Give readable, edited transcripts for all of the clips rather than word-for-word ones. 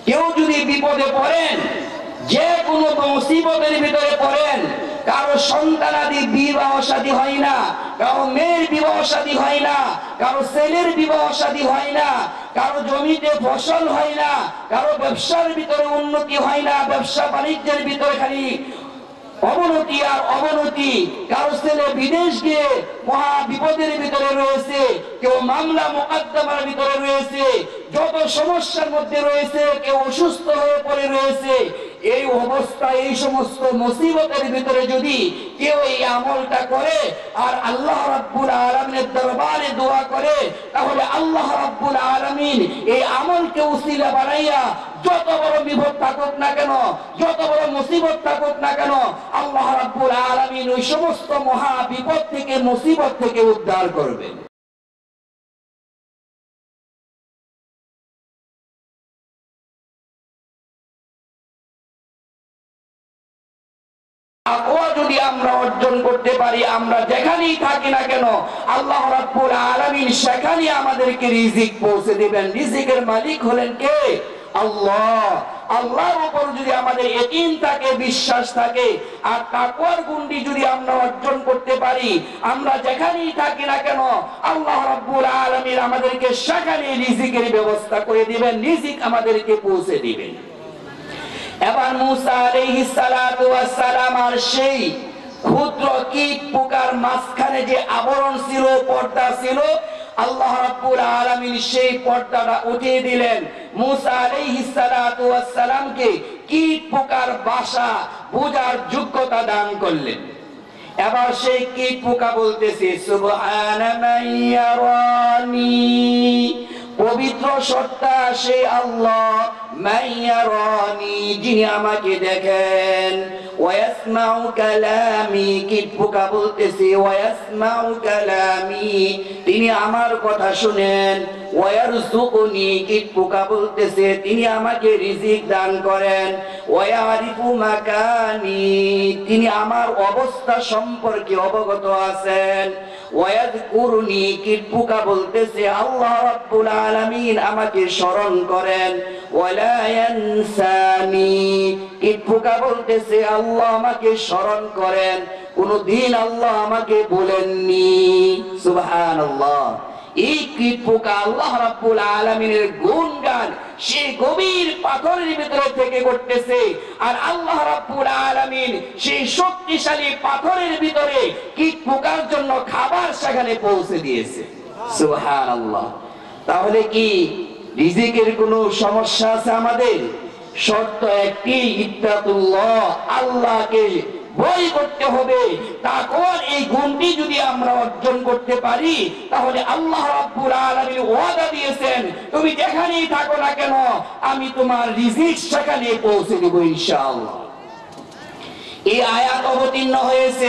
কেউ যদি বিপদে পড়েন, যে কোনো মুসিবতের ভিতরে পড়েন, কারো সন্তানাদি বিবাহ শাদী হয় না, কারো মেয়ের বিবাহ শাদী হয় না, কারো ছেলের বিবাহ শাদী হয় না, কারো জমিতে ফসল হয় না, কারো ব্যবসার ভিতরে উন্নতি হয় না, ব্যবসা বাণিজ্যের ভিতরে খালি অবনতি আর অবনতি, কারো ছেলে বিদেশ গিয়ে মহা বিপদের ভিতরে রয়েছে, কেউ মামলা মোকদ্দমার ভিতরে রয়েছে, যত সমস্যার মধ্যে রয়েছে, কেউ অসুস্থ হয়ে পড়ে রয়েছে। এই অবস্থায় এই সমস্ত মুসিবতের ভিতরে যদি কেউ এই আমলটা করে আর আল্লাহ রাব্বুল আলামিনের দরবারে দোয়া করে, তাহলে আল্লাহ রাব্বুল আলামিন এই আমলকে উসিলা বানাইয়া যত বড় বিপদ থাকুক না কেন, যত বড় মুসিবত থাকুক না কেন, আল্লাহ রাব্বুল আলামিন ওই সমস্ত মহা বিপদ থেকে মুসিবত থেকে উদ্ধার করবেন। তাকওয়া যদি আমরা অর্জন করতে পারি, আমরা যেখানেই থাকি না কেন আল্লাহ রাব্বুল আলামিন সেখানে আমাদেরকে রিজিক পৌঁছে দিবেন। রিজিকের মালিক হলেন কে? আল্লাহ। আল্লাহর উপর যদি আমাদের ইয়াকিন থাকে, বিশ্বাস থাকে, আর তাকওয়ার গুণটি যদি আমরা অর্জন করতে পারি, আমরা যেখানেই থাকি না কেন আল্লাহ রাব্বুল আলামিন আমাদেরকে সেখানে রিজিকের ব্যবস্থা করে দিবেন, রিজিক আমাদেরকে পৌঁছে দিবেন। এবার মুসা আলাইহিস সালাতু ওয়াস সালাম আর সেই ক্ষুদ্র কীট পোকার মাঝখানে যে আবরণ ছিল, পর্দা ছিল, আল্লাহ রাব্বুল আলামিন সেই পর্দাটা উঠিয়ে দিলেন। মুসা আলাইহিস সালাতু ওয়াস সালামকে কীট পোকার ভাষা বোঝার যোগ্যতা দান করলেন। এবার সেই কীট পোকা বলতেছে, সুবহানা মান ইয়ারানি, পবিত্র সত্তা সেই আল্লাহ, মান ইয়ারানি, যিনি আমাকে দেখেন, ওয়া ইয়াসমাউ কালামি, কীট পোকা বলতেছে ওয়া ইয়াসমাউ কালামি, তিনি আমার কথা শুনেন, ওয়া ইয়ারযুকুনি, কীট পোকা বলতেছে তিনি আমাকে রিজিক দান করেন, ওয়া ইয়ারিফু মাকানি, তিনি আমার অবস্থা সম্পর্কে অবগত আছেন, ওয়া ইয়াযকুরুনি, কীট পোকা বলতেছে আল্লাহ রাব্বুল আলামিন আমাকে স্মরণ করেন, ওয়া লা ইয়ানসানি, কীট পোকা বলতেছে আল্লাহ আমাকে স্মরণ করেন, কোনদিন আল্লাহ আমাকে বলেননি। সুবহানাল্লাহ। এই কীট পোকা আল্লাহ রাব্বুল আলামিনের গুণগান সেই গভীর পাথরের ভিতরে থেকে করতেছে, আর আল্লাহ রাব্বুল আলামিন সেই শক্তিশালী পাথরের ভিতরে কীট পোকার জন্য খাবার সেখানে পৌঁছে দিয়েছে। সুবহানাল্লাহ। তাহলে কি রিজিকের কোনো সমস্যা আছে আমাদের? শর্ত একটি, ইত্তাকুল্লাহ, আল্লাহকে ভয় করতে হবে। তাকওয়ার এই গুণটি যদি আমরা অর্জন করতে পারি, তাহলে আল্লাহ রাব্বুল আলামিন ওয়াদা দিয়েছেন, তুমি যেখানেই থাকো না কেন আমি তোমার রিজিক সেখানে পৌঁছে দেব ইনশাআল্লাহ। এই আয়াত অবতীর্ণ হয়েছে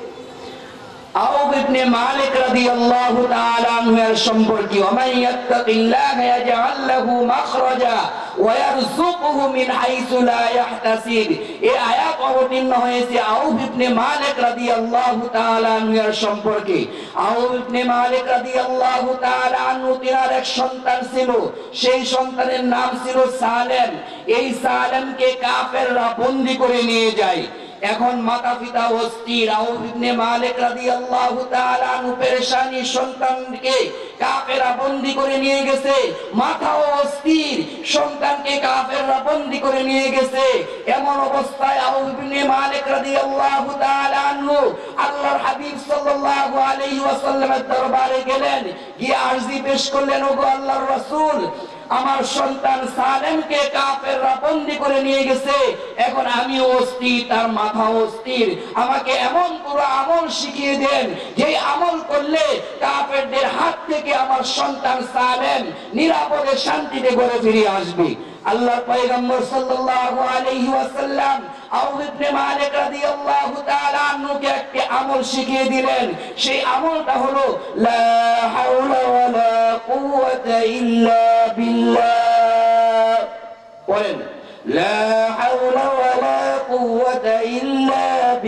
আউফ ইবনে মালিক রাদিয়াল্লাহু তাআলা আনহু এর সম্পর্কে, ওমান ইয়াত্তাকিল্লাহা ইয়াজআল লাহু মাখরাজা ওয়া ইয়ারযুকুহু মিন হাইসু লা ইয়াহতাসিব। এই আয়াত অবতীর্ণ হয়েছে আউফ ইবনে মালিক রাদিয়াল্লাহু তাআলা আনহু এর সম্পর্কে। আউফ ইবনে মালিক রাদিয়াল্লাহু তাআলা আনহু তার এক সন্তান ছিল, সেই সন্তানের নাম ছিল সালেম। এই সালেমকে কাফেররা বন্দী করে নিয়ে যায়। এখন মাতা পিতা অস্থির, আউফ ইবনে মালিক রাদিয়াল্লাহু তাআলা আনহু পেরেশানি, সন্তানকে কাফেররা বন্দী করে নিয়ে গেছে, মাথাও অস্থির, সন্তানকে কাফেররা বন্দী করে নিয়ে গেছে। এমন অবস্থায় আউফ ইবনে মালিক রাদিয়াল্লাহু তাআলা আনহু আল্লাহর হাবিব সাল্লাল্লাহু আলাইহি ওয়াসাল্লামের দরবারে গেলেন, গিয়ে আরজি পেশ করলেন, ওগো আল্লাহর রাসূল, আমার সন্তান সালেমকে কাফেররা বন্দী করে নিয়ে গেছে, এখন আমি অস্থির, তার মাথা অস্থির, আমাকে এমন পুরো আমল শিখিয়ে দেন যে আমল করলে কাফেরদের হাত থেকে আমার সন্তান সালেম নিরাপদে শান্তিতে ঘরে ফিরে আসবে। আল্লাহর পয়গম্বর সাল্লাল্লাহু আলাইহি ওয়াসাল্লাম আউফ ইবনে মালিক রাদিয়াল্লাহু তাআলা আনহুকে একটি আমল শিখিয়ে দিলেন। সেই আমলটা হলো লা হাওলা ওয়ালা কুওয়াতা ইল্লা বিল্লাহ। বলেন, লা হাওলা ওয়ালা কুওয়াতা ইল্লা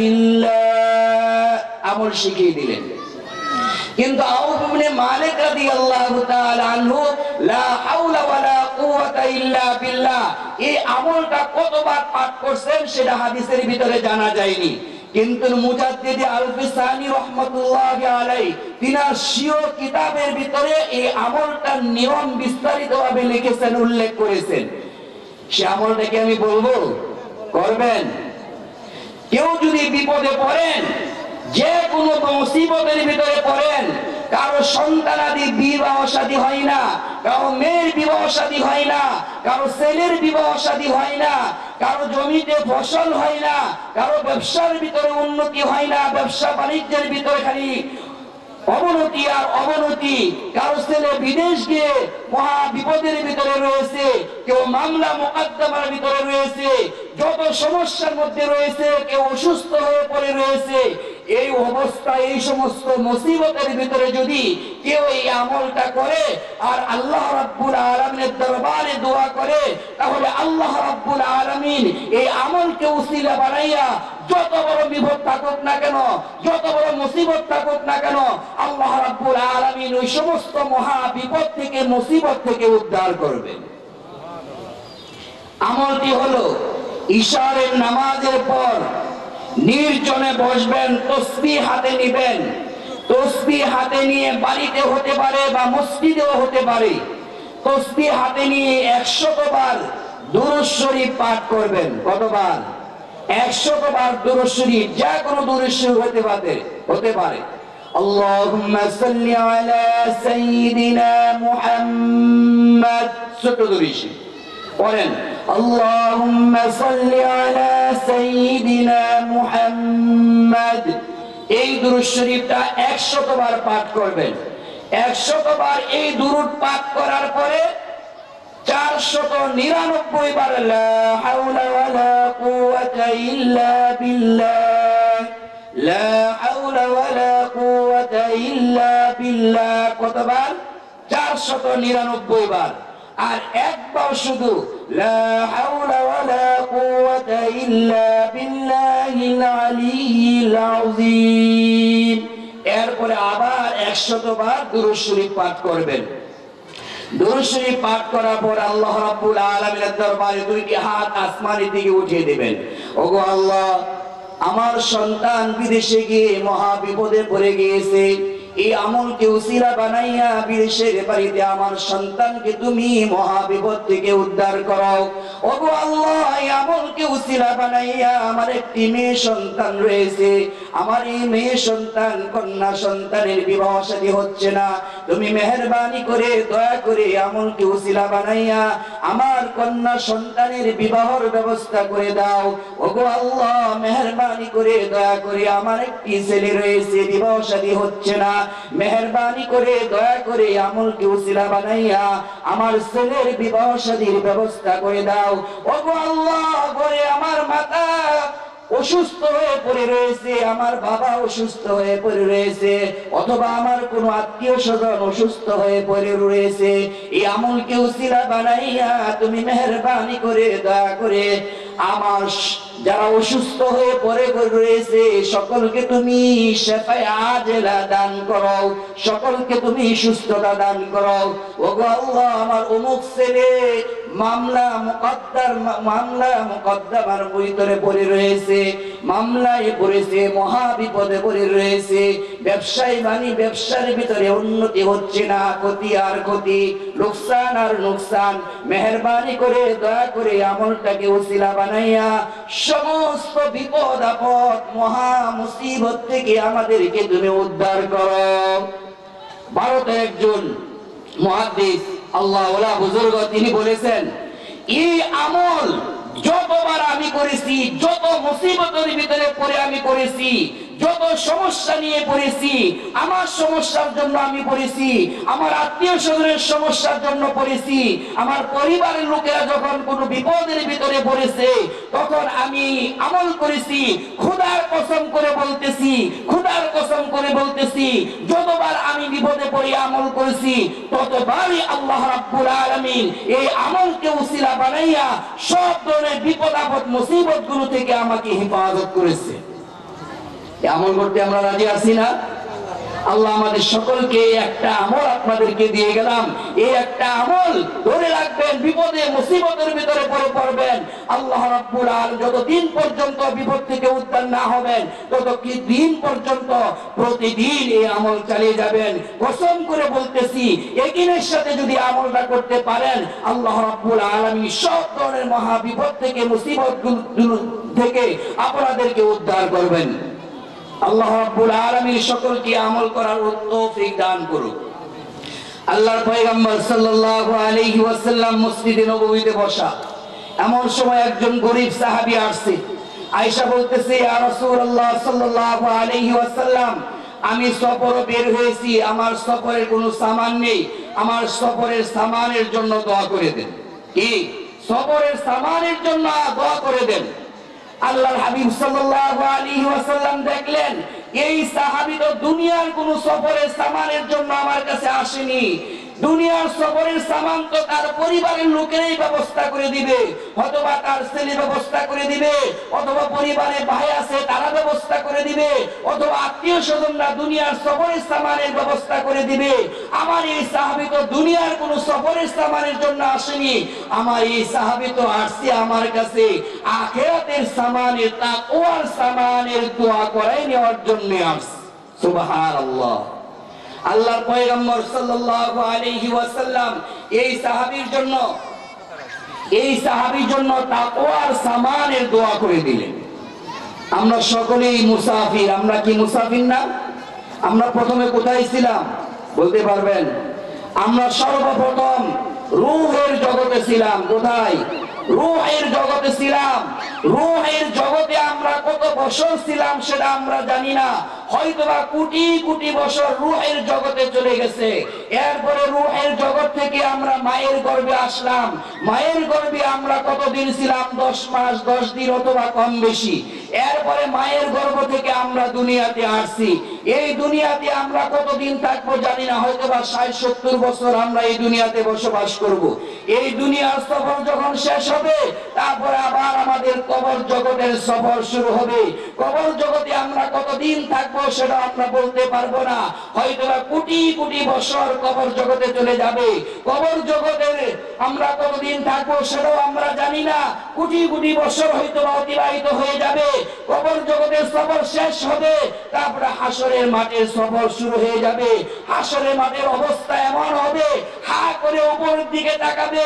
বিল্লাহ, আমল শিখিয়ে দিলেন। কিন্তু আউফ ইবনে মালিক রাদিয়াল্লাহু তাআলা আনহু লা হাওলা ওয়ালা কুওয়াতা কুওয়াতা ইল্লা বিল্লাহ এই আমলটা কতবার পাঠ করছেন সেটা হাদিসের ভিতরে জানা যায়নি, কিন্তু মুজাদ্দিদ আল-ফিসানি রাহমাতুল্লাহি আলাইহি তিনার সিও কিতাবের ভিতরে এই আমলটার নিয়ম বিস্তারিতভাবে লিখেছেন, উল্লেখ করেছেন। সে আমলটাকে আমি বলবো, করবেন? কেউ যদি বিপদে পড়েন, যে কোনো মুসিবতের ভিতরে পড়েন, কারো সন্তানাদি বিবাহ শাদী হয় না, কারো মেয়ের বিবাহ শাদী হয় না, কারো ছেলের বিবাহ শাদী হয় না, কারো জমিতে ফসল হয় না, কারো ব্যবসার ভিতরে উন্নতি হয় না, ব্যবসা বাণিজ্যের ভিতরে খালি অবনতি আর অবনতি, কারো ছেলে বিদেশ গিয়ে মহা বিপদের ভিতরে রয়েছে, কেউ মামলা মোকদ্দমার ভিতরে রয়েছে, যত সমস্যার মধ্যে রয়েছে, কেউ অসুস্থ হয়ে পড়ে রয়েছে। এই অবস্থায় এই সমস্ত মুসিবতের ভিতরে যদি কেউ এই আমলটা করে আর আল্লাহ রাব্বুল আলামিনের দরবারে দোয়া করে, তাহলে আল্লাহ রাব্বুল আলামিন এই আমলকে উসিলা বানাইয়া যত বড় বিপদ থাকুক না কেন, যত বড় মুসিবত থাকুক না কেন, আল্লাহ রাব্বুল আলামিন ওই সমস্ত মহা বিপদ থেকে মুসিবত থেকে উদ্ধার করবেন। আমলটি হলো ইশারের নামাজের পর নির্জনে বসবেন, তসবিহ হাতে নেবেন, তসবিহ হাতে নিয়ে বাড়িতে হতে পারে বা মসজিদেও হতে পারে, তসবিহ হাতে নিয়ে 100 বার দুরূদ শরীফ পাঠ করবেন। কতবার? 100 বার দুরূদ শরীফ, যা কোনো দুরূদ শরীফ হতে পারে। আল্লাহুম্মা সাল্লি আলা সাইয়্যিদিনা মুহাম্মাদ, ছোট দুরূদ শরীফ পড়েন। আল্লাহুম্মা সাল্লি আলা সাইয়্যিদিনা মুহাম্মাদ, এই দুরূদ শরীফটা 100 বার পাঠ করবেন। 100 বার এই দুরূদ পাঠ করার পরে 499 বার লা হাওলা ওয়ালা কুওয়াতা ইল্লা বিল্লাহ, লা হাওলা ওয়ালা কুওয়াতা ইল্লা বিল্লাহ, কতবার? 499 বার। আর একবার শুধু লা হাওলা ওয়ালা কুওয়াতা ইল্লা বিল্লাহিল আলিয়্যিল আযীম, এরপরে আবার 100 বার দুরূদ শরীফ পাঠ করবেন। দুরূদ শরীফ পাঠ করার পর আল্লাহ রাব্বুল আলামিনের দরবারে দুইটি হাত আসমানের দিকে উঠিয়ে দিবেন। ওগো আল্লাহ, আমার সন্তান বিদেশে গিয়ে মহা বিপদে পড়ে গিয়েছে, এই আমলকে উসিলা বানাইয়া বিদেশের বাড়িতে আমার সন্তানকে তুমি মহা বিপদ থেকে উদ্ধার করো। ওগো আল্লাহ, এই আমলকে উসিলা বানাইয়া আমার একটি মেয়ে সন্তান রয়েছে, আমার এই মেয়ে সন্তান কন্যা সন্তানের বিবাহ শাদী হচ্ছে না, তুমি মেহেরবানি করে দয়া করে আমলকে উসিলা বানাইয়া আমার কন্যা সন্তানের বিবাহের ব্যবস্থা করে দাও। ওগো আল্লাহ, মেহেরবানি করে দয়া করে আমার একটি ছেলে রয়েছে, বিবাহ শাদী হচ্ছে না, মেহেরবানি করে দয়া করে আমলকে উসিলা বানাইয়া আমার ছেলের বিবাহ শাদীর ব্যবস্থা করে দাও। ওগো আল্লাহ, ঘরে আমার মাতা অসুস্থ হয়ে পড়ে রয়েছে, আমার বাবা অসুস্থ হয়ে পড়ে রয়েছে, অথবা আমার কোন আত্মীয় স্বজন অসুস্থ হয়ে পড়ে রয়েছে, এই আমলকে উসিলা বানাইয়া তুমি মেহেরবানি করে দয়া করে আমার যারা অসুস্থ হয়ে পড়ে রয়েছে সকলকে তুমি শিফায়ে আজেলা দান করো, সকলকে তুমি সুস্থতা দান করো। ওগো আল্লাহ, আমার অমুক ছেলে মামলা মুকদ্দমার ভিতরে পড়ে রয়েছে, মামলায় পড়েছে, মহা বিপদে পড়ে রয়েছে, ব্যবসার ভিতরে উন্নতি হচ্ছে না, ক্ষতি আর ক্ষতি, লোকসান আর লোকসান, মেহেরবানি করে দয়া করে আমলটাকে উসিলা বানাইয়া সমস্ত বিপদ আপদ মহা মুসিবত থেকে আমাদেরকে তুমি উদ্ধার করো। ভারতের একজন মুহাদ্দিস আল্লাহ ওয়ালা বুজুর্গ তিনি বলেছেন, এই আমল যতবার আমি করেছি, যত মুসিবতের ভিতরে পড়ে আমি করেছি, যত সমস্যা নিয়ে পড়েছি, আমার সমস্যার জন্য আমি পড়েছি, আমার আত্মীয় স্বজনের সমস্যার জন্য পড়েছি, আমার পরিবারের লোকেরা যখন কোনো বিপদের ভিতরে পড়েছে তখন আমি আমল করেছি। খোদার কসম করে বলতেছি, খোদার কসম করে বলতেছি, যতবার আমি বিপদে পড়ে আমল করেছি ততবারই আল্লাহ রাব্বুল আলামিন এই আমলকে উসিলা বানাইয়া সব ধরনের বিপদ আপদ মুসিবত গুলো থেকে আমাকে হেফাজত করেছে। আমল করতে আমরা রাজি আছি না? আল্লাহ আমাদের সকলকে একটা আমল আপনাদেরকে দিয়ে গেলাম, এই একটা আমল ধরে রাখবেন, বিপদে মুসিবতের ভিতরে পড়ে পড়বেন, আল্লাহ রাব্বুল আলামিন যতদিন পর্যন্ত বিপদ থেকে উদ্ধার না হবেন ততদিন পর্যন্ত প্রতিদিন এই আমল চালিয়ে যাবেন। কসম করে বলতেছি, ইয়াকিনের সাথে যদি আমলটা করতে পারেন, আল্লাহ রাব্বুল আলামিন সব ধরনের মহা বিপদ থেকে মুসিবত থেকে আপনাদেরকে উদ্ধার করবেন। আল্লাহ রাব্বুল আলামিন সকলকে আমল করার তৌফিক দান করুন। আল্লাহর পয়গম্বর সাল্লাল্লাহু আলাইহি ওয়াসাল্লাম মসজিদে নববীতে বসা, এমন সময় একজন গরীব সাহাবী আসছে। আয়েশা বলতেছে, ইয়া রাসূলুল্লাহ সাল্লাল্লাহু আলাইহি ওয়াসাল্লাম, আমি সফরে বের হয়েছি, আমার সফরের কোনো সামান নেই, আমার সফরের সামানের জন্য দোয়া করে দেন। কি? সফরের সামানের জন্য দোয়া করে দেন। আল্লাহর হাবিব সাল্লাল্লাহু আলাইহি ওয়াসাল্লাম দেখলেন এই সাহাবী তো দুনিয়ার কোন সফরের সামানের জন্য আমার কাছে আসেনি, দুনিয়ার সফরের সামান তো তার পরিবারের লোকেরাই ব্যবস্থা করে দিবে, অথবা তার ছেলে ব্যবস্থা করে দিবে, অথবা পরিবারে ভাই আছে তারা ব্যবস্থা করে দিবে, অথবা আত্মীয় স্বজনরা দুনিয়ার সফরের সামানের ব্যবস্থা করে দিবে। আমার এই সাহাবী তো দুনিয়ার কোন সফরের সামানের জন্য আসেনি, আমার এই সাহাবী তো আসছে আমার কাছে আখিরাতের সামানের, তাকওয়ার সামানের দোয়া করাই নেওয়ার জন্য আসছে। সুবহানাল্লাহ। আল্লাহর পয়গম্বর সাল্লাল্লাহু আলাইহি ওয়াসাল্লাম এই সাহাবীর জন্য তাকওয়ার সামানের দোয়া করে দিলেন। আমরা সকলেই মুসাফির, আমরা কি মুসাফির না? আমরা প্রথমে কোথায় ছিলাম বলতে পারবেন? আমরা সর্বপ্রথম রূহের জগতে ছিলাম। কোথায়? রূহের জগতে ছিলাম। রূহের জগতে আমরা কত বছর ছিলাম সেটা আমরা জানি না, হয়তোবা কোটি কোটি বছর রূহের জগতে চলে গেছে। এরপরে রূহের জগৎ থেকে আমরা মায়ের গর্ভে আসলাম। মায়ের গর্ভে আমরা কতদিন ছিলাম? 10 মাস 10 দিন অথবা কম বেশি। এরপরে মায়ের গর্ভ থেকে আমরা দুনিয়াতে আসছি। এই দুনিয়াতে আমরা কতদিন থাকবো জানি না, হয়তোবা 60-70 বছর আমরা এই দুনিয়াতে বসবাস করব। এই দুনিয়ার সফর যখন শেষ হবে, তারপরে আবার আমাদের কবর জগতের সফর শুরু হবে। কবর জগতে আমরা কতদিন থাকবো সেটা আমরা বলতে পারবো না, হয়তোবা কোটি কোটি বছর কবর জগতে চলে যাবে। কবর জগতে আমরা কতদিন থাকবো সেটাও আমরা জানি না, কোটি কোটি বছর হয়তোবা অতিবাহিত হয়ে যাবে। কবর জগতের সফর শেষ হবে, তারপরে হাসরের মাঠের সফর শুরু হয়ে যাবে। হাসরের মাঠের অবস্থা এমন হবে, হা করে উপরের দিকে তাকাবে,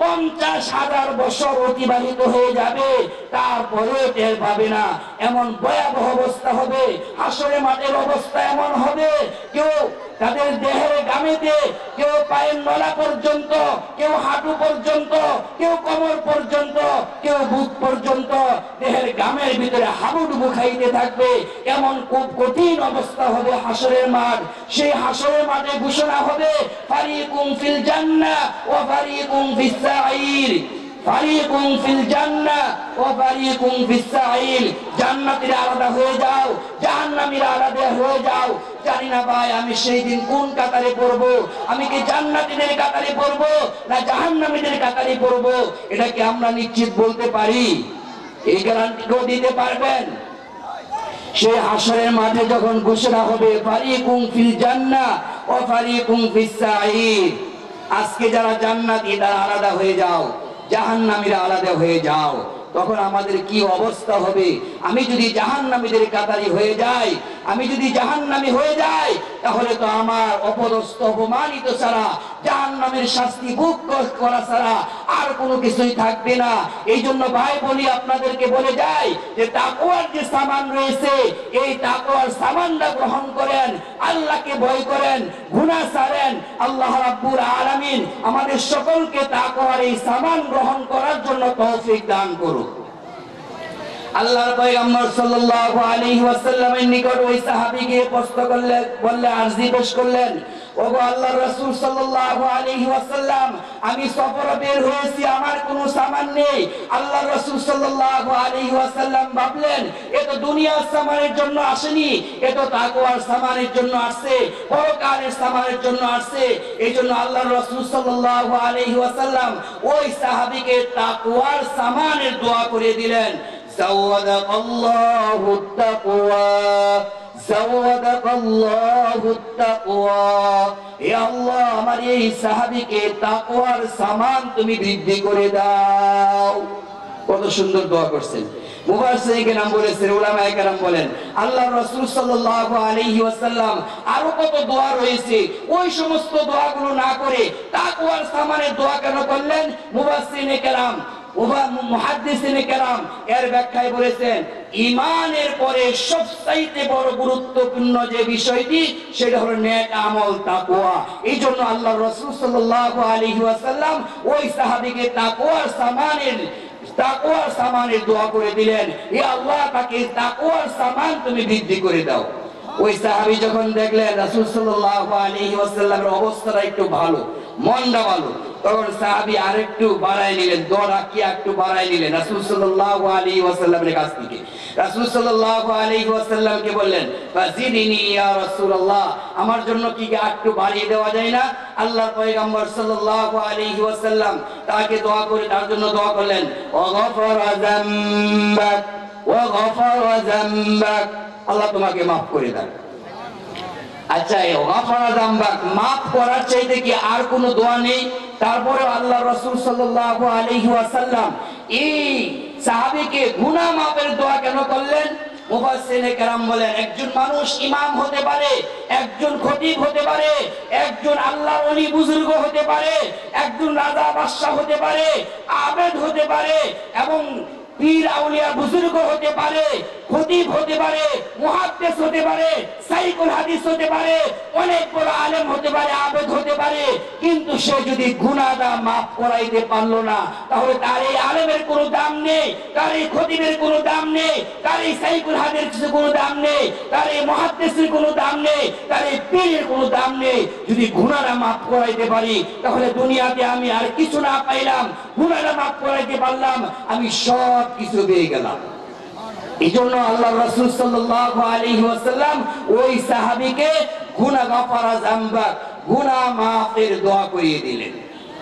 50,000 বছর অতিবাহিত হয়ে যাবে, তারপরেও টের পাবে না, এমন ভয়াবহ অবস্থা হবে। হাসরের মাঠের অবস্থা এমন হবে, কেউ তাদের দেহের গামেতে, কেউ পায়ের নলা পর্যন্ত, কেউ হাঁটু পর্যন্ত, কেউ কোমর পর্যন্ত, কেউ বুক পর্যন্ত দেহের গামের ভিতরে হাবুডুবু খাইতে থাকবে। এমন খুব কঠিন অবস্থা হবে হাসরের মাঠ। সেই হাসরের মাঠে ঘোষণা হবে, ফারিকুম ফিল জান্নাহ ওয়া ফারিকুম ফিস সাঈর, ফারিকুম ফিল জান্নাহ ওয়া ফারিকুম ফিস সাঈর। জান্নাতীরা আলাদা হয়ে যাও, জাহান্নামীরা আলাদা হয়ে যাও। জানি না ভাই আমি সেই দিন কোন কাতারে পড়বো, আমি কি জান্নাতীদের কাতারে পড়বো না জাহান্নামীদের কাতারে পড়বো, এটা কি আমরা নিশ্চিত বলতে পারি? এই গ্যারান্টি কেউ দিতে পারবেন? সেই হাসরের মাঠে যখন ঘোষণা হবে ফারিকুম ফিল জান্নাহ ওয়া ফারিকুম ফিস সাঈর, আজকে যারা জান্নাতী তারা আলাদা হয়ে যাও, জাহান্নামীরা আলাদা হয়ে যাও, তখন আমাদের কি অবস্থা হবে? আমি যদি জাহান্নামীদের কাতারি হয়ে যাই, আমি যদি জাহান্নামী হয়ে যাই, তাহলে তো আমার অপদস্থ অপমানিত ছাড়া, জাহান্নামের শাস্তি ভোগ করা ছাড়া আর কোনো কিছুই থাকবে না। এই জন্য ভাই বলি, আপনাদেরকে বলে যাই যে তাকওয়ার যে সামান রয়েছে, এই তাকওয়ার সামানটা গ্রহণ করেন, আল্লাহকে ভয় করেন, গুনাহ ছাড়েন। আল্লাহ রাব্বুল আলামিন আমাদের সকলকে তাকওয়ার এই সামান গ্রহণ করার জন্য তৌফিক দান করুন। আল্লাহর পয়গম্বর সাল্লাল্লাহু আলাইহি ওয়াসাল্লামের নিকট ওই সাহাবী গিয়ে প্রশ্ন করলেন, বললে আরজি পেশ করলেন, ওগো আল্লাহর রাসূল সাল্লাল্লাহু আলাইহি ওয়াসাল্লাম, আমি সফরে বের হয়েছি, আমার কোনো সামান নেই। আল্লাহর রাসূল সাল্লাল্লাহু আলাইহি ওয়াসাল্লাম ভাবলেন, এ তো দুনিয়ার সামানের জন্য আসেনি, এ তো তাকওয়ার সামানের জন্য আসছে, পরকালের সামানের জন্য আসছে। এইজন্য আল্লাহর রাসূল সাল্লাল্লাহু আলাইহি ওয়াসাল্লাম ওই সাহাবীকে তাকওয়ার সামানের দোয়া করে দিলেন। زودك الله التقوى যাওয়াদাকাল্লাহুত তাকওয়া। হে আল্লাহ, আমার এই সাহাবীকে তাকওয়ার সামান তুমি বৃদ্ধি করে দাও। কত সুন্দর দোয়া করছেন। মুফাসসিরিন কেরাম বলেছেন, উলামায়ে কেরাম বলেন, আল্লাহর রাসূল সাল্লাল্লাহু আলাইহি ওয়াসাল্লাম আরো কত দোয়া রয়েছে, ওই সমস্ত দোয়াগুলো না করে তাকওয়ার সামানের দোয়া কেন করলেন? মুফাসসিরিন কেরাম, মুহাদ্দিসিন কেরাম এর ব্যাখ্যায় বলেছেন, ঈমানের পরে সবচাইতে বড় গুরুত্বপূর্ণ যে বিষয়টি সেটা হলো নেক আমল, তাকওয়া। এইজন্য আল্লাহর রাসূল সাল্লাল্লাহু আলাইহি ওয়াসাল্লাম ওই সাহাবীকে তাকওয়ার সামানের দোয়া করে দিলেন, হে আল্লাহ, তাকে তাকওয়ার সামান তুমি বৃদ্ধি করে দাও। ওই সাহাবী যখন দেখলেন রাসূল সাল্লাল্লাহু আলাইহি ওয়াসাল্লামের অবস্থাটা একটু ভালো, মনটা ভালো, তখন সাহাবী আরেকটু বাড়ায় নিলেন, দোয়া কি একটু বাড়ায় নিলেন রাসূল সাল্লাল্লাহু আলাইহি ওয়াসাল্লামের কাছ থেকে। রাসূল সাল্লাল্লাহু আলাইহি ওয়াসাল্লামকে বললেন, ফাজিদিনি ইয়া রাসূলুল্লাহ, আমার জন্য কি একটু বাড়িয়ে দেওয়া যায় না? আল্লাহর পয়গম্বর সাল্লাল্লাহু আলাইহি ওয়াসাল্লাম তাকে দোয়া করে তার জন্য দোয়া করলেন, ওয়া গফারা যামবাক ওয়া গফারা যামবাক, আল্লাহ তোমাকে maaf করে দেন। আচ্ছা, এই গফারা যামবাক maaf করার চাইতে কি আর কোনো দোয়া নেই? তারপরে আল্লাহ রাসূল সাল্লাল্লাহু আলাইহি ওয়াসাল্লাম এই সাহাবীকে গুনাহ মাফের দোয়া কেন করলেন? মুফাসসিরিনে কেরাম বলেন, একজন মানুষ ইমাম হতে পারে, একজন খতিব হতে পারে, একজন আল্লাহর ওলি বুজুর্গ হতে পারে, একজন রাজা বাদশা হতে পারে, আবেদ হতে পারে, এবং পীর আউলিয়া বুজুর্গ হতে পারে, খতিব হতে পারে, মুহাদ্দিস হতে পারে, সাইকুল হাদিস হতে পারে, অনেক বড় আলেম হতে পারে, আবেদ হতে পারে, কিন্তু সে যদি গুনাহটা maaf করাইতে পারলো না, তাহলে তার এই আলেমের কোনো দাম নেই, তার এই খতিবের কোনো দাম নেই, তার এই সাইকুল হাদিসের কোনো দাম নেই, তার এই মুহাদ্দিসের কোনো দাম নেই, তার এই পীরের কোনো দাম নেই। যদি গুনাহটা maaf করাইতে পারি, তাহলে দুনিয়াতে আমি আর কিছু না পাইলাম, গুনাহটা maaf করাইতে পারলাম, আমি সব কিছু পেয়ে গেলাম। এইজন্য আল্লাহর রাসূল সাল্লাল্লাহু আলাইহি ওয়াসাল্লাম ওই সাহাবীকে গুনাহ গফারা যামবাক, গুনাহ মাফের দোয়া করিয়ে দিলেন।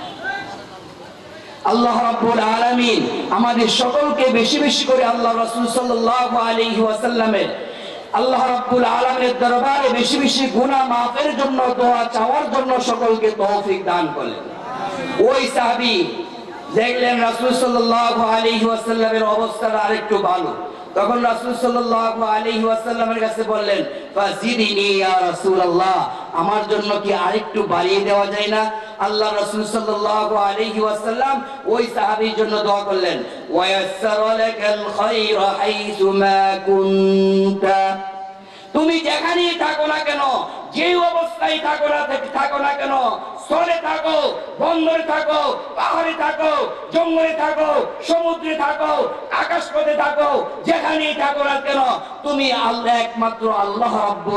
আল্লাহ রাব্বুল আলামিন আমাদের সকলকে বেশি বেশি করে আল্লাহ রাসূল সাল্লাল্লাহু আলাইহি ওয়াসাল্লামের, আল্লাহ রাব্বুল আলামিনের দরবারে বেশি বেশি গুনাহ মাফের জন্য দোয়া চাওয়ার জন্য সকলকে তৌফিক দান করলেন। ওই সাহাবী দেখলেন রাসূল সাল্লাল্লাহু আলাইহি ওয়াসাল্লামের অবস্থাটা আরেকটু ভালো, তখন রাসূল সাল্লাল্লাহু আলাইহি ওয়াসাল্লামের কাছে বললেন, ফাজিদিনি ইয়া রাসূলুল্লাহ, আমার জন্য কি আরেকটু বাড়িয়ে দেওয়া যায় না? আল্লাহ রাসূল সাল্লাল্লাহু আলাইহি ওয়াসাল্লাম ওই সাহাবীর জন্য দোয়া করলেন, ওয়ায়াসসারা লাকাল খায়রা হাইসু মা কুনতা, তুমি যেখানেই থাকো না কেন, যে অবস্থায় থাকো না কেন, স্থলে থাকো, বন্দরে থাকো, পাহাড়ে থাকো, জঙ্গলে থাকো, সমুদ্রে থাকো, আকাশপথে থাকো, যেখানেই থাকো না কেন, তুমি আল্লাহ একমাত্র আল্লাহ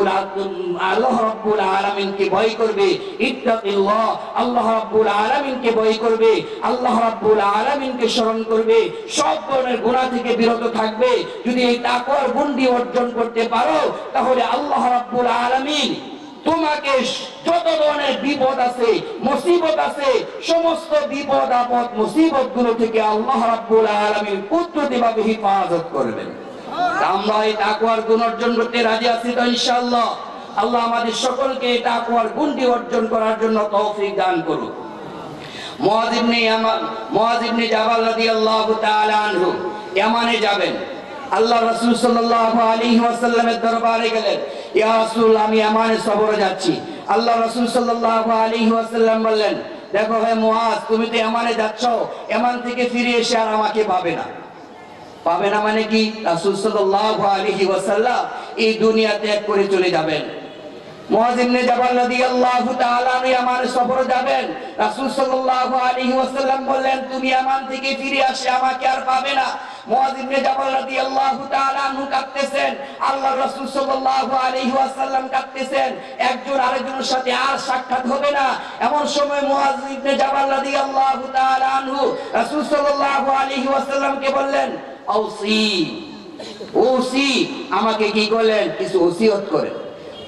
রাব্বুল আলামিনকে ভয় করবে। ইত্তাকিল্লাহ, আল্লাহ রাব্বুল আলামিনকে ভয় করবে, আল্লাহ রাব্বুল আলামিনকে স্মরণ করবে, সব ধরনের গুনাহ থেকে বিরত থাকবে। যদি এই তাকওয়ার গুণটি অর্জন করতে পারো, তাহলে আল্লাহ রাব্বুল আলামিন তোমাকে যত ধরনের বিপদ আছে, মুসিবত আছে, সমস্ত বিপদ আপদ মুসিবত গুলো থেকে আল্লাহ রাব্বুল আলামিন কুদরতিভাবে হেফাজত করবেন। আমরা এই তাকওয়ার গুণ অর্জন করতে রাজি আছি তো ইনশাআল্লাহ? আল্লাহ আমাদের সকলকে এই তাকওয়ার গুণটি অর্জন করার জন্য তৌফিক দান করুন। মুআয ইবনে জাবাল রাদিয়াল্লাহু তাআলা আনহু ইয়ামানে যাবেন। আল্লাহ রাসূল সাল্লাল্লাহু আলাইহি ওয়াসাল্লামের দরবারে গেলেন, ইয়া রাসূল, আমি ইয়ামানে সফরে যাচ্ছি। আল্লাহ রাসূল সাল্লাল্লাহু আলাইহি ওয়াসাল্লাম বললেন, দেখো হে মুআয, তুমি তো ইয়ামানে যাচ্ছ, ইয়ামান থেকে ফিরে এসে আর আমাকে পাবে না। পাবে না মানে কি? রাসূল সাল্লাল্লাহু আলাইহি ওয়াসাল্লাম এই দুনিয়া ত্যাগ করে চলে যাবেন। মুআয ইবনে জাবাল রাদিয়াল্লাহু তাআলা আনহু ইয়ামানে সফরে যাবেন। রাসূল সাল্লাল্লাহু আলাইহি ওয়াসাল্লাম বললেন, তুমি ইয়ামান থেকে ফিরে আসে আমাকে আর পাবে না। মুআয ইবনে জাবাল রাদিয়াল্লাহু তাআলা আনহু কাঁদতেছেন, আল্লাহর রাসূল সাল্লাল্লাহু আলাইহি ওয়াসাল্লাম কাঁদতেছেন, একজন আরেকজনের সাথে আর সাক্ষাৎ হবে না। এমন সময় মুআয ইবনে জাবাল রাদিয়াল্লাহু তাআলা আনহু রাসূল সাল্লাল্লাহু আলাইহি ওয়াসাল্লামকে বললেন, ওসি, আমাকে কি করলেন? কিছু ওসিয়ত করেন।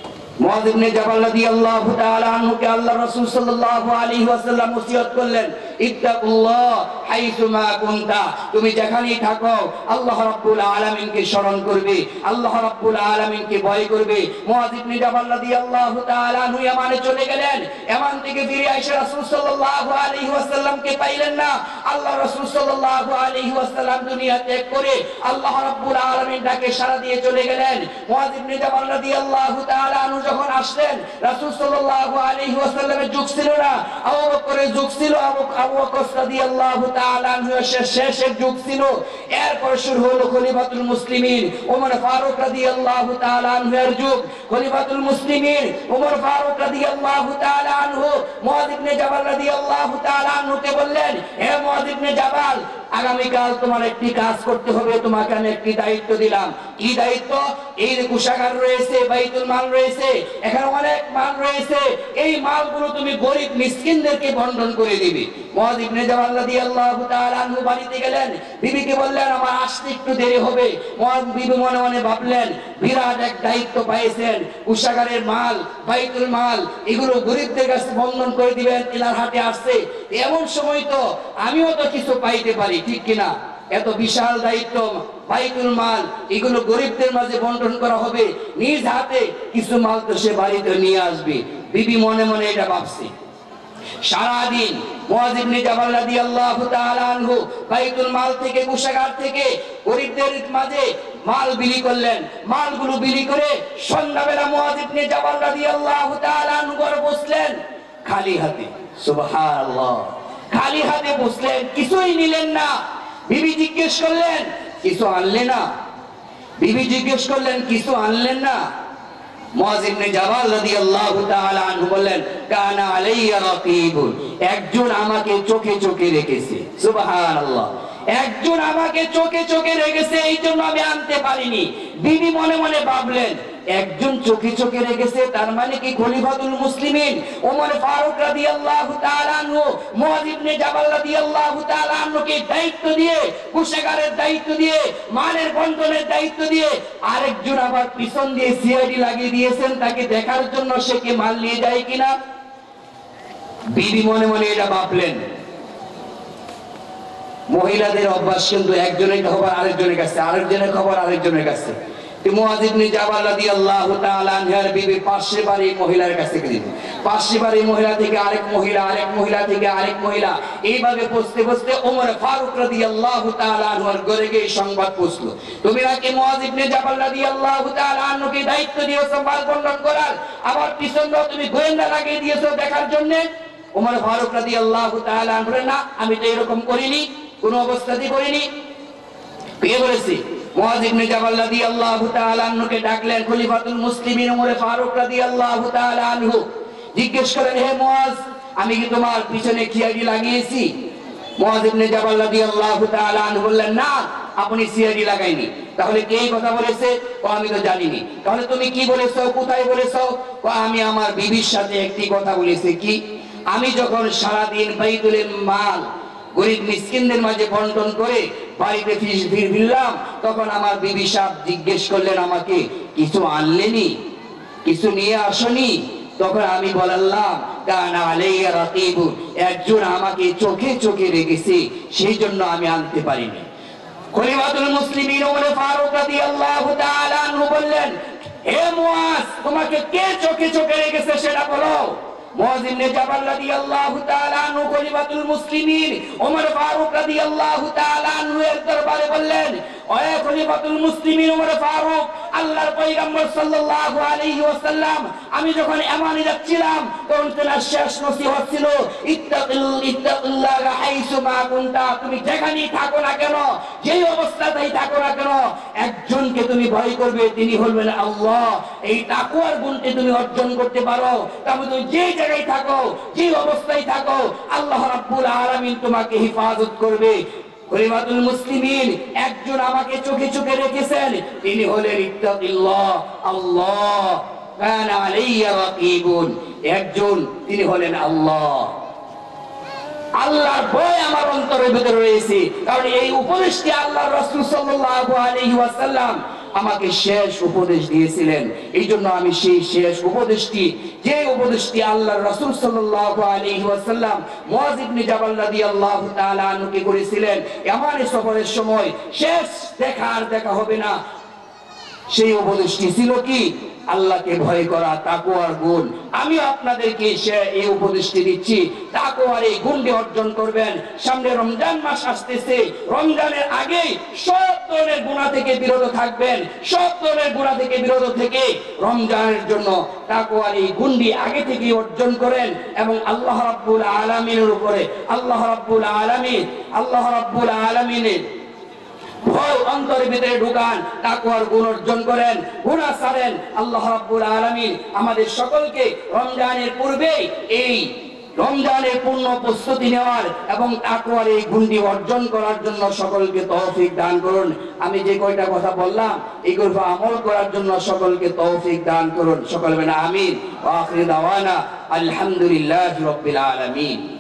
মুআয ইবনে জাবাল রাদিয়াল্লাহু তাআলা আনহুকে আল্লাহর রাসূল সাল্লাল্লাহু আলাইহি ওয়াসাল্লাম ওসিয়ত করলেন, ইত্তাকুল্লাহ হাইসুমা কুনতা, তুমি যেখানেই থাকো আল্লাহ রাব্বুল আলামিনকে স্মরণ করবে, আল্লাহ রাব্বুল আলামিনকে ভয় করবে। মুআয ইবনে জাবাল রাদিয়াল্লাহু তাআলা আনহু ইয়ামানে চলে গেলেন। ইয়ামান থেকে ফিরে এসে রাসূল সাল্লাল্লাহু আলাইহি ওয়াসাল্লামকে পাইলেন না। আল্লাহ রাসূল সাল্লাল্লাহু আলাইহি ওয়াসাল্লাম দুনিয়া ত্যাগ করে আল্লাহ রাব্বুল আলামিন ডাকে সাড়া দিয়ে চলে গেলেন। মুআয ইবনে জাবাল রাদিয়াল্লাহু তাআলা আনহু যখন আসলেন, রাসূল সাল্লাল্লাহু আলাইহি ওয়াসাল্লামের যুগ ছিল না, আবু বকরের যুগ ছিল, আবু বকর রাদিয়াল্লাহু তাআলা আনহু শেষের যুগ ছিল। এরপর শুরু হলো খলিফাতুল মুসলিমিন ওমর ফারুক রাদিয়াল্লাহু তাআলা আনহুর যুগ। খলিফাতুল মুসলিমিন ওমর ফারুক রাদিয়াল্লাহু তাআলা আনহু মুআয ইবনে জাবাল রাদিয়াল্লাহু তাআলা আনহুকে বললেন, হে মুআয ইবনে জাবাল, আগামীকাল তোমার একটি কাজ করতে হবে, তোমাকে আমি একটি দায়িত্ব দিলাম। কি দায়িত্ব? এই যে কোষাগার রয়েছে, বাইতুল মাল রয়েছে, এখানে অনেক মাল রয়েছে, এই মালগুলো তুমি গরিব মিসকিনদেরকে বন্টন করে দিবে। মুআয ইবনে জাবাল রাদিয়াল্লাহু তাআলা আনহু বাড়িতে গেলেন, বিবিকে বললেন আমার আসতে একটু দেরি হবে। মুআয বিবি মনে মনে ভাবলেন বিরাট এক দায়িত্ব পাইছেন, কোষাগারের মাল, বাইতুল মাল, এগুলো গরিবদের কাছে বন্টন করে দিবেন। তিনার হাতে আসছে, এমন সময় তো আমিও তো কিছু পাইতে পারি, ঠিক কিনা? এত বিশাল দায়িত্ব, বাইতুল মাল, এগুলো গরিবদের মাঝে বন্টন করা হবে, নিজ হাতে কিছু মাল তো সে বাড়িতে নিয়ে আসবে। বিবি মনে মনে এটা ভাবছে। সারাদিন মুআয ইবনে জাবাল রাদিয়াল্লাহু তাআলা আনহু বাইতুল মাল থেকে, কোষাগার থেকে গরিবদের মাঝে মাল বিলি করলেন। মালগুলো বিলি করে সন্ধ্যাবেলা মুআয ইবনে জাবাল রাদিয়াল্লাহু তাআলা আনহু ঘরে বসলেন খালি হাতে। সুবহানাল্লাহ, খালি হাতে বসলেন, কিছুই নিলেন না। বিবি জিজ্ঞেস করলেন কিছু আনলে না? বিবি জিজ্ঞেস করলেন কিছু আনলেন না? মুআয ইবনে জাবাল রাদিয়াল্লাহু তাআলা আনহু বললেন, কানা আলাইয়া রাকিবুন, একজন আমাকে চোখে চোখে রেখেছে। সুবহানাল্লাহ, একজন আমাকে চোখে চোখে রেখেছে, এই জন্য আমি আনতে পারিনি। বিবি মনে মনে ভাবলেন একজন চোখে চোখে রেখেছে, তার মানে কি খলিফাতুল মুসলিমিন ওমর ফারুক রাদিয়াল্লাহু তাআলা আনহু মুআয ইবনে জাবাল রাদিয়াল্লাহু তাআলা আনহুকে দায়িত্ব দিয়ে, কোষাগারের দায়িত্ব দিয়ে, মালের বন্টনের দায়িত্ব দিয়ে আরেকজন আবার পিছন দিয়ে সিআইডি লাগিয়ে দিয়েছেন তাকে দেখার জন্য সে কি মাল নিয়ে যায় কিনা। বিবি মনে মনে এটা ভাবলেন। মহিলাদের অভ্যাস কিন্তু একজনের খবর আরেকজনের কাছে, আরেকজনের খবর আরেকজনের কাছে। মুআয ইবনে জাবাল রাদিয়াল্লাহু তাআলা আনহার বিবি পাশের বাড়ির মহিলার কাছে গেলেন, পাশের বাড়ির মহিলা থেকে আরেক মহিলা, আরেক মহিলা থেকে আরেক মহিলা, এইভাবে বসতে বসতে ওমর ফারুক রাদিয়াল্লাহু তাআলা আনহুর ঘরে গিয়ে সংবাদ পৌঁছলো, তুমি নাকি মুআয ইবনে জাবাল রাদিয়াল্লাহু তাআলা আনহুকে দায়িত্ব দিয়েছো মাল বন্টন করার, আবার পিছন দিয়ে তুমি গোয়েন্দা লাগিয়ে দিয়েছো দেখার জন্য। ওমর ফারুক রাদিয়াল্লাহু তাআলা আনহু বলেন, না, আমি তো এরকম করিনি, কোনো অবস্থাতেই করিনি। কে বলেছে? মুআয ইবনে জাবাল রাদিয়াল্লাহু তাআলা আনহুকে ডাকলেন খলিফাতুল মুসলিমিন ওমর ফারুক রাদিয়াল্লাহু তাআলা আনহু। জিজ্ঞেস করেন, হে মুআয, আমি কি তোমার পিছনে সিআইডি লাগিয়েছি? মুআয ইবনে জাবাল রাদিয়াল্লাহু তাআলা আনহু বললেন, না, আপনি সিআইডি লাগাইনি। তাহলে কে এই কথা বলেছে? ও আমি তো জানিনি। তাহলে তুমি কি বলেছো, কোথায় বলেছো? ও আমি আমার বিবির সাথে একটি কথা বলেছি। কি? আমি যখন সারা দিন বাইতুল মাল গরিব মিসকিনদের মাঝে বন্টন করে বাড়িতে ফিরলাম, তখন আমার বিবি সাহেব জিজ্ঞেস করলেন আমাকে, কিছু আনলেনি, কিছু নিয়ে আসনি? তখন আমি বললাম, কানা আলাইয়া রাকিবুন, একজন আমাকে চোখে চোখে রেখেছে, সেই জন্য আমি আনতে পারিনি। খলিফাতুল মুসলিমিন ওমর ফারুক রাদিয়াল্লাহু তাআলা আনহু বললেন, হে মুআয, তোমাকে কে চোখে চোখে রেখেছে সেটা বলো। মুআয ইবনে জাবাল রাদিয়াল্লাহু তাআলা আনহু খলিফাতুল মুসলিমিন ওমর ফারুক রাদিয়াল্লাহু তাআলা আনহু এর দরবারে বললেন, ও খলিফাতুল মুসলিমিন ওমর ফারুক, আল্লাহর পয়গম্বর সাল্লাল্লাহু আলাইহি ওয়াসাল্লাম আমি যখন ইয়ামানে যাচ্ছিলাম তখন তার শেষ নসিহত ছিল, ইত্তাকিল্লাহ হাইসুমা কুনতা, তুমি যেখানেই থাকো না কেন, যেই অবস্থাতেই থাকো না কেন, একজনকে তুমি ভয় করবে, তিনি হলেন আল্লাহ। এই তাকওয়ার গুণটি তুমি অর্জন করতে পারো, তবে তুমি যে জায়গায় থাকো, যে অবস্থায় থাকো, আল্লাহ রাব্বুল আলামিন তোমাকে হেফাজত করবে। খলিফাতুল মুসলিমিন একজন আমাকে চোখে চোখে রেখেছেন, তিনি হলেন ইত্তাকিল্লাহ, আল্লাহ, কানা আলাইয়া রাকিবুন, একজন তিনি হলেন আল্লাহ। আল্লাহর ভয় আমার অন্তরের ভিতরে রয়েছে, কারণ এই উপদেশটি আল্লাহর রাসূল সাল্লাল্লাহু আলাইহি ওয়াসাল্লাম আমাকে শেষ উপদেশ দিয়েছিলেন। এই জন্য আমি সেই শেষ উপদেশটি, যে উপদেশটি আল্লাহর রাসূল সাল্লাল্লাহু আলাইহি ওয়াসাল্লাম মুআয ইবনে জাবাল রাদিয়াল্লাহু তাআলা আনহুকে করেছিলেন, ইয়ামানে সফরের সময়, শেষ দেখা হবে না, সেই উপদেশটি ছিল কি? আল্লাহকে ভয় করা, তাকওয়ার গুণ। আমি আপনাদেরকে এই উপদেশটি দিচ্ছি, তাকওয়ার এই গুণটি অর্জন করবেন। সামনে রমজান মাস আসতেছে, রমজানের আগেই সব ধরনের গুনাহ থেকে বিরত থাকবেন, সব ধরনের গুনাহ থেকে বিরত থেকে রমজানের জন্য তাকওয়ার এই গুণটি আগে থেকে অর্জন করেন এবং আল্লাহ রাব্বুল আলামিনের উপরে, আল্লাহ রাব্বুল আলামিনের ভয় অন্তরের ভিতরে ঢুকান, তাকওয়ার গুণ অর্জন করেন, গুনাহ ছাড়েন। আল্লাহ রাব্বুল আলামিন আমাদের সকলকে রমজানের পূর্বে এই রমজানের পূর্ণ প্রস্তুতি নেওয়ার এবং তাকওয়ার এই গুণটি অর্জন করার জন্য সকলকে তৌফিক দান করুন। আমি যে কয়টা কথা বললাম এগুলো আমল করার জন্য সকলকে তৌফিক দান করুন। সকলে বলেন আমিন। ওয়া আখিরু দাওয়ানা আলহামদুলিল্লাহি রাব্বিল আলামিন।